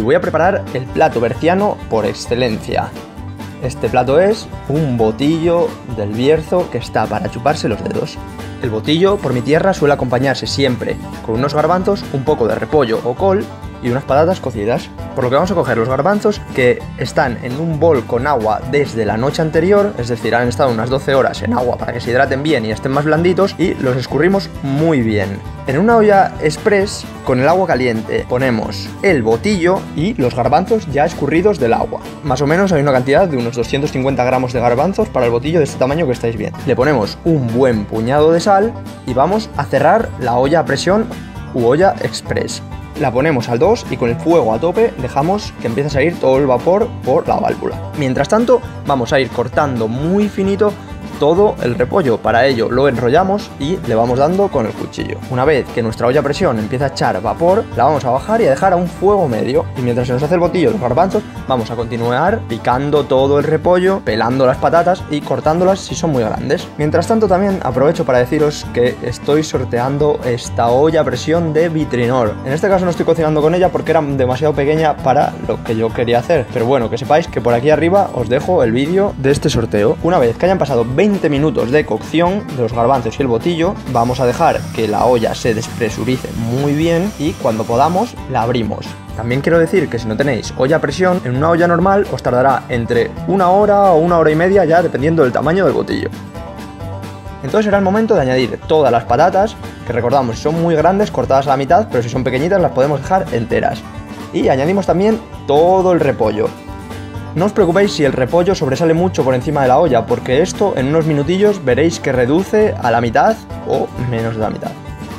voy a preparar el plato berciano por excelencia. Este plato es un botillo del Bierzo que está para chuparse los dedos. El botillo por mi tierra suele acompañarse siempre con unos garbanzos, un poco de repollo o col y unas patatas cocidas. Por lo que vamos a coger los garbanzos que están en un bol con agua desde la noche anterior, es decir, han estado unas 12 horas en agua para que se hidraten bien y estén más blanditos, y los escurrimos muy bien. En una olla express con el agua caliente ponemos el botillo y los garbanzos ya escurridos del agua. Más o menos hay una cantidad de unos 250 gramos de garbanzos para el botillo de este tamaño que estáis viendo. Le ponemos un buen puñado de sal y vamos a cerrar la olla a presión u olla express. La ponemos al 2 y con el fuego a tope dejamos que empiece a salir todo el vapor por la válvula. Mientras tanto vamos a ir cortando muy finito todo el repollo. Para ello lo enrollamos y le vamos dando con el cuchillo. Una vez que nuestra olla a presión empieza a echar vapor, la vamos a bajar y a dejar a un fuego medio. Y mientras se nos hace el botillo de los garbanzos, vamos a continuar picando todo el repollo, pelando las patatas y cortándolas si son muy grandes. Mientras tanto también aprovecho para deciros que estoy sorteando esta olla a presión de Vitrinor. En este caso no estoy cocinando con ella porque era demasiado pequeña para lo que yo quería hacer. Pero bueno, que sepáis que por aquí arriba os dejo el vídeo de este sorteo. Una vez que hayan pasado 20 minutos de cocción de los garbanzos y el botillo, vamos a dejar que la olla se despresurice muy bien y cuando podamos la abrimos. También quiero decir que si no tenéis olla a presión, en una olla normal os tardará entre una hora o una hora y media, ya dependiendo del tamaño del botillo. Entonces será el momento de añadir todas las patatas, que recordamos, si son muy grandes, cortadas a la mitad, pero si son pequeñitas las podemos dejar enteras. Y añadimos también todo el repollo. No os preocupéis si el repollo sobresale mucho por encima de la olla, porque esto en unos minutillos veréis que reduce a la mitad o menos de la mitad.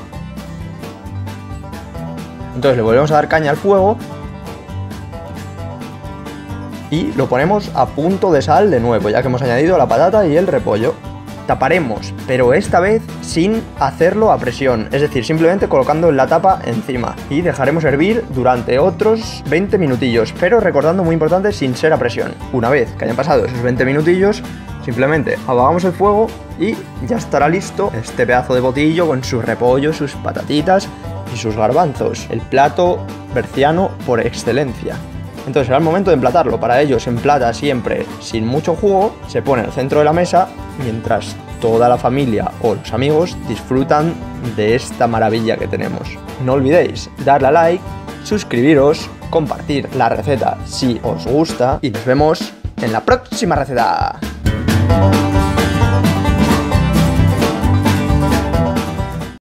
Entonces le volvemos a dar caña al fuego y lo ponemos a punto de sal de nuevo, ya que hemos añadido la patata y el repollo. Taparemos, pero esta vez sin hacerlo a presión, es decir, simplemente colocando la tapa encima, y dejaremos hervir durante otros 20 minutillos, pero recordando, muy importante, sin ser a presión. Una vez que hayan pasado esos 20 minutillos, simplemente apagamos el fuego y ya estará listo este pedazo de botillo con su repollo, sus patatitas y sus garbanzos, el plato berciano por excelencia. Entonces será el momento de emplatarlo. Para ello se emplata siempre sin mucho jugo, se pone al centro de la mesa mientras toda la familia o los amigos disfrutan de esta maravilla que tenemos. No olvidéis darle a like, suscribiros, compartir la receta si os gusta y nos vemos en la próxima receta.